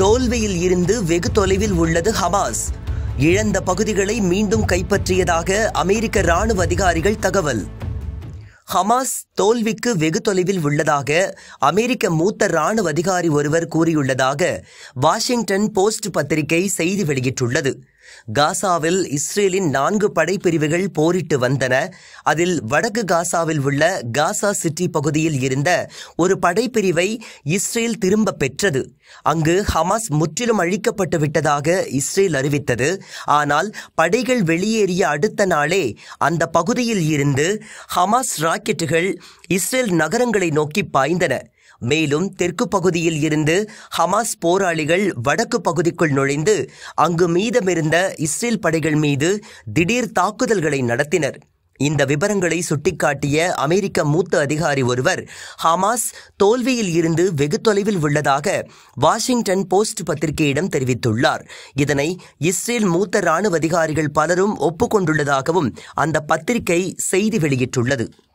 தோல்வியில் இருந்து வெகு தொலைவில் உள்ளது ஹமாஸ். இழந்த பகுதிகளை மீண்டும் கைப்பற்றியதாக அமெரிக்க ராணுவ அதிகாரிகள் தகவல். ஹமாஸ் தோல்விக்கு வெகு தொலைவில் உள்ளதாக அமெரிக்க மூத்த ராணுவ அதிகாரி ஒருவர் கூறியுள்ளதாக வாஷிங்டன் போஸ்ட் பத்திரிகை செய்தி வெளியிட்டுள்ளது. காசாவில் இஸ்ரேலின் 4 படைப்பிரிவுகள் போரிட்டு வந்தன. அதில் வடக்கு காசாவில் உள்ள காசா சிட்டி பகுதியில் இருந்த ஒரு படைப்பிரிவை இஸ்ரேல் திரும்ப பெற்றது. அங்கு ஹமாஸ் முற்றிலும் அழிக்கப்பட்டு விட்டதாக இஸ்ரேல் அறிவித்தது. ஆனால் படைகள் வெளியேறிய அடுத்த நாளே அந்த பகுதியில் இருந்து ஹமாஸ் ராக்கெட்டுகள் இஸ்ரேல் நகரங்களை நோக்கி பாய்ந்தன. மேலும் தெற்கு பகுதியில் இருந்து ஹமாஸ் போராளிகள் வடக்கு பகுதிக்குள் நுழைந்து அங்கு மீதமிருந்த இஸ்ரேல் படைகள் மீது திடீர் தாக்குதல்களை நடத்தினர். இந்த விவரங்களை சுட்டிக்காட்டிய அமெரிக்க மூத்த அதிகாரி ஒருவர் ஹமாஸ் தோல்வியில் இருந்து வெகு தொலைவில் உள்ளதாக வாஷிங்டன் போஸ்ட் பத்திரிகையிடம் தெரிவித்துள்ளார். இதனை இஸ்ரேல் மூத்த ராணுவ அதிகாரிகள் பலரும் ஒப்புக்கொண்டுள்ளதாகவும் அந்த பத்திரிகை செய்தி வெளியிட்டுள்ளது.